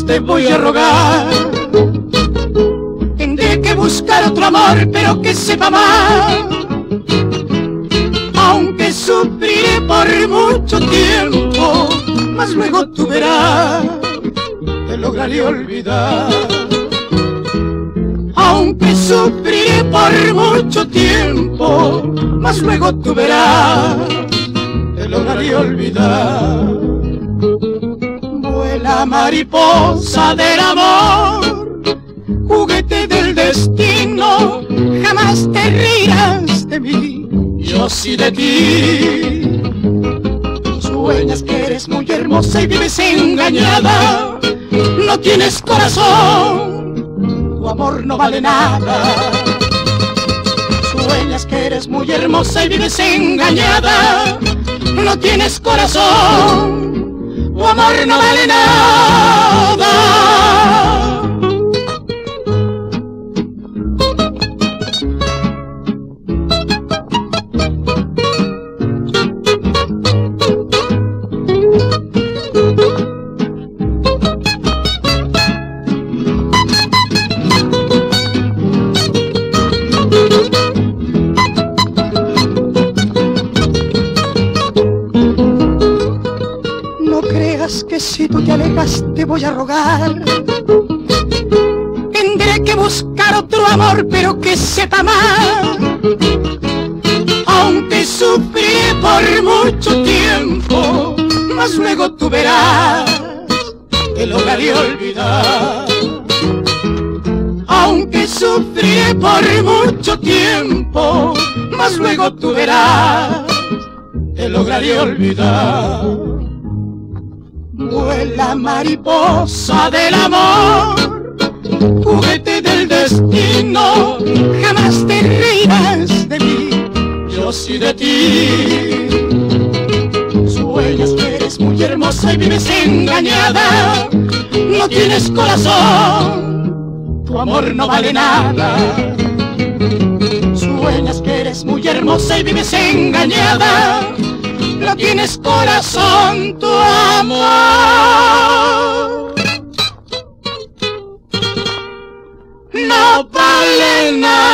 te voy a rogar. Tendré que buscar otro amor, pero que sepa más. Aunque sufriré por mucho tiempo, mas luego tú verás, te lograré olvidar. Aunque sufriré por mucho tiempo, mas luego tú verás, te lograré olvidar. Vuela mariposa del amor, juguete del destino, jamás te reirás de mí, yo sí de ti. Sueñas que eres muy hermosa y vives engañada, no tienes corazón, tu amor no vale nada. Sueñas que eres muy hermosa y vives engañada, no tienes corazón, tu amor no vale nada. Que si tú te alejas te voy a rogar. Tendré que buscar otro amor, pero que sepa más. Aunque sufrí por mucho tiempo, mas luego tú verás, te lograré olvidar. Aunque sufrí por mucho tiempo, mas luego tú verás, te lograré olvidar. Vuela mariposa del amor, juguete del destino, jamás te reirás de mí, yo sí de ti. Sueñas que eres muy hermosa y vives engañada, no tienes corazón, tu amor no vale nada. Sueñas que eres muy hermosa y vives engañada, no tienes corazón, tu amor no vale nada.